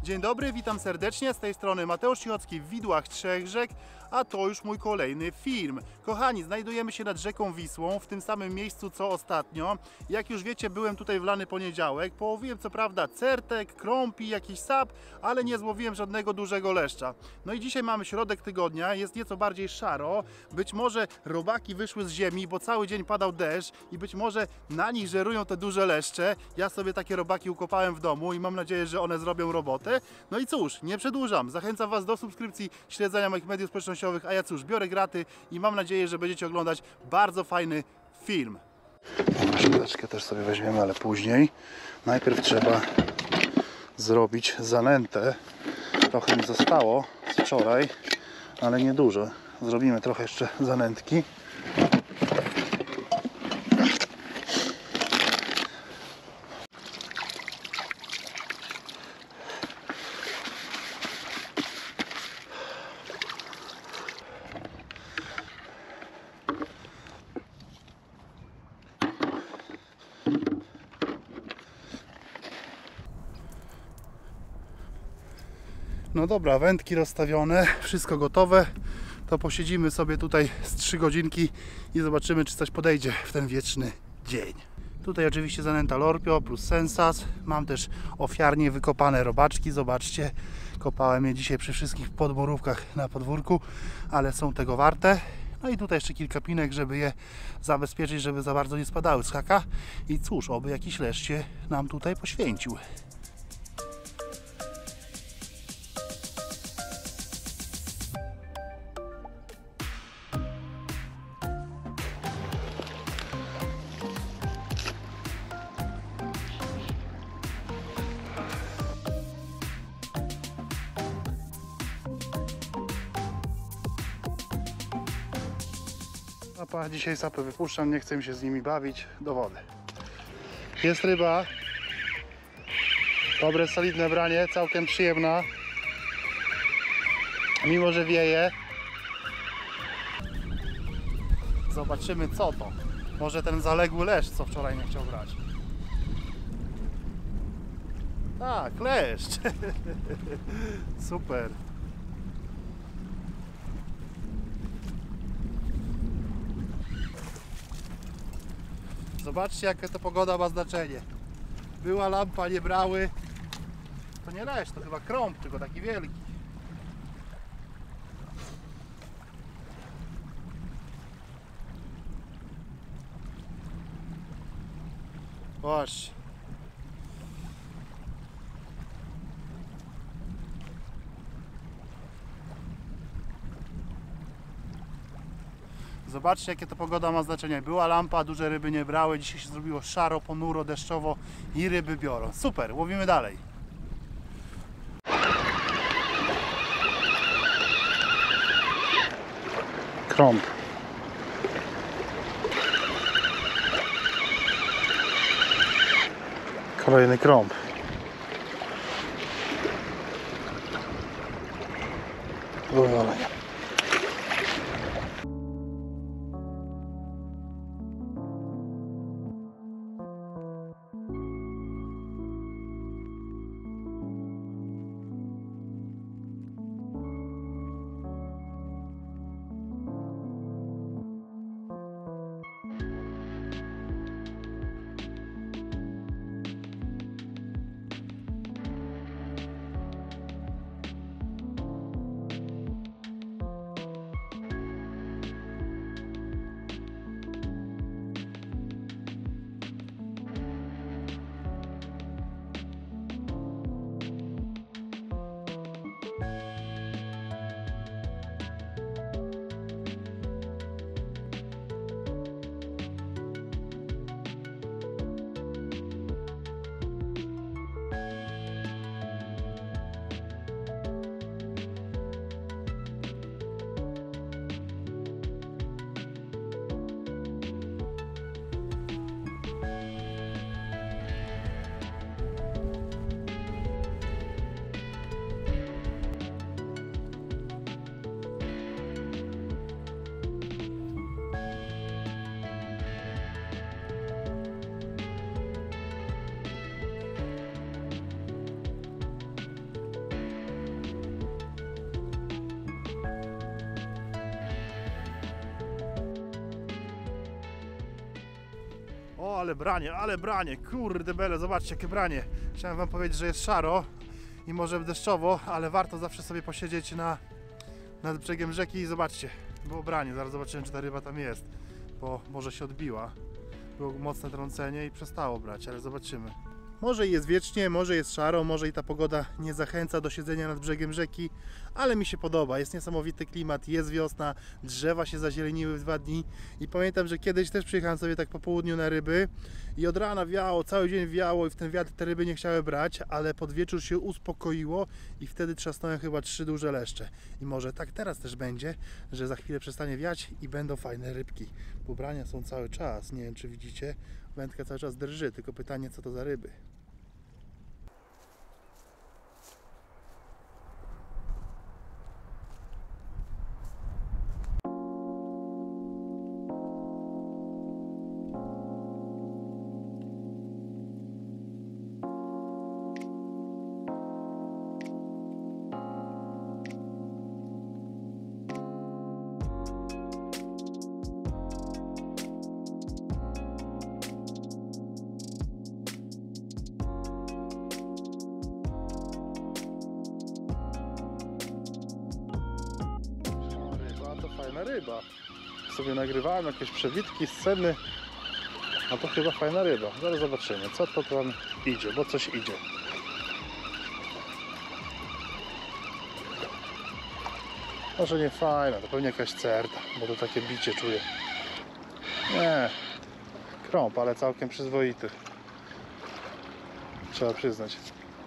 Dzień dobry, witam serdecznie, z tej strony Mateusz Cichocki w Widłach Trzech Rzek, a to już mój kolejny film. Kochani, znajdujemy się nad rzeką Wisłą, w tym samym miejscu co ostatnio. Jak już wiecie, byłem tutaj w lany poniedziałek, połowiłem co prawda certek, krąpi, jakiś sap, ale nie złowiłem żadnego dużego leszcza. No i dzisiaj mamy środek tygodnia, jest nieco bardziej szaro, być może robaki wyszły z ziemi, bo cały dzień padał deszcz i być może na nich żerują te duże leszcze. Ja sobie takie robaki ukopałem w domu i mam nadzieję, że one zrobią robotę. No i cóż, nie przedłużam, zachęcam Was do subskrypcji, śledzenia moich mediów społecznościowych, a ja cóż, biorę graty i mam nadzieję, że będziecie oglądać bardzo fajny film. Szczoteczkę też sobie weźmiemy, ale później. Najpierw trzeba zrobić zanętę. Trochę mi zostało z wczoraj, ale nie dużo. Zrobimy trochę jeszcze zanętki. No dobra, wędki rozstawione, wszystko gotowe. To posiedzimy sobie tutaj z 3 godzinki i zobaczymy, czy coś podejdzie w ten wieczny dzień. Tutaj oczywiście zanęta Lorpio plus Sensas. Mam też ofiarnie wykopane robaczki, zobaczcie. Kopałem je dzisiaj przy wszystkich podborówkach na podwórku, ale są tego warte. No i tutaj jeszcze kilka pinek, żeby je zabezpieczyć, żeby za bardzo nie spadały z haka. I cóż, oby jakiś leszcz się nam tutaj poświęcił. Dzisiaj sapę wypuszczam, nie chcę się z nimi bawić, do wody. Jest ryba. Dobre, solidne branie, całkiem przyjemna. Mimo że wieje. Zobaczymy co to. Może ten zaległy leszcz, co wczoraj nie chciał brać. Tak, leszcz. Super. Zobaczcie, jakie to pogoda ma znaczenie. Była lampa, nie brały. To nie leszcz, to chyba krąb, tylko taki wielki. Właśnie. Zobaczcie, jakie to pogoda ma znaczenie. Była lampa, duże ryby nie brały. Dzisiaj się zrobiło szaro, ponuro, deszczowo i ryby biorą. Super, łowimy dalej. Krąb. Kolejny krąb. Wywalenie. O, ale branie, kurde bele, zobaczcie jakie branie. Chciałem wam powiedzieć, że jest szaro i może deszczowo, ale warto zawsze sobie posiedzieć nad brzegiem rzeki i zobaczcie, było branie. Zaraz zobaczymy, czy ta ryba tam jest, bo może się odbiła. Było mocne trącenie i przestało brać, ale zobaczymy. Może jest wiecznie, może jest szaro, może i ta pogoda nie zachęca do siedzenia nad brzegiem rzeki, ale mi się podoba, jest niesamowity klimat, jest wiosna, drzewa się zazieleniły w 2 dni i pamiętam, że kiedyś też przyjechałem sobie tak po południu na ryby i od rana wiało, cały dzień wiało i w ten wiatr te ryby nie chciały brać, ale pod wieczór się uspokoiło i wtedy trzasnąłem chyba 3 duże leszcze. I może tak teraz też będzie, że za chwilę przestanie wiać i będą fajne rybki. Ubrania są cały czas, nie wiem czy widzicie, wędka cały czas drży, tylko pytanie co to za ryby. Fajna ryba. Sobie nagrywałem jakieś przewitki, sceny, a to chyba fajna ryba. Zaraz zobaczymy, co to tam idzie, bo coś idzie. Może nie fajna, to pewnie jakaś certa, bo to takie bicie czuję. Nie, krąb, ale całkiem przyzwoity. Trzeba przyznać.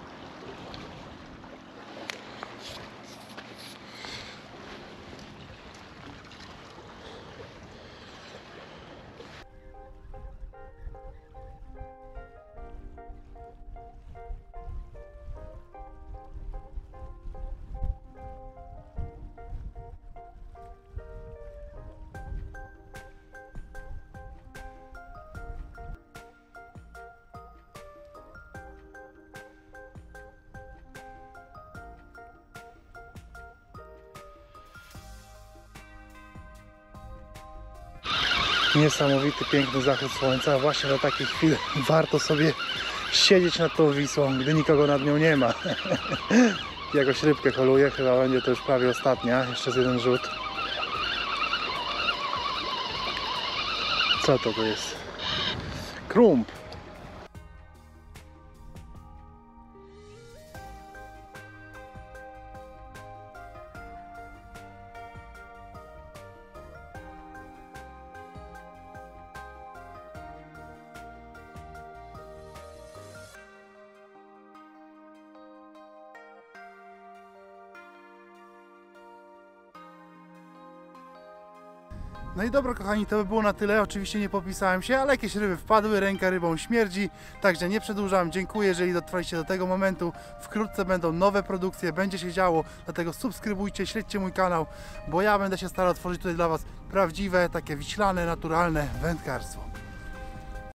Niesamowity, piękny zachód słońca, a właśnie do takich chwil warto sobie siedzieć nad tą Wisłą, gdy nikogo nad nią nie ma. Jakoś rybkę holuję, chyba będzie to już prawie ostatnia, jeszcze z jeden rzut. Co to jest? Krump. No i dobra kochani, to by było na tyle, oczywiście nie popisałem się, ale jakieś ryby wpadły, ręka rybą śmierdzi, także nie przedłużam, dziękuję, jeżeli dotrwaliście do tego momentu, wkrótce będą nowe produkcje, będzie się działo, dlatego subskrybujcie, śledźcie mój kanał, bo ja będę się starał tworzyć tutaj dla Was prawdziwe, takie wiślane, naturalne wędkarstwo.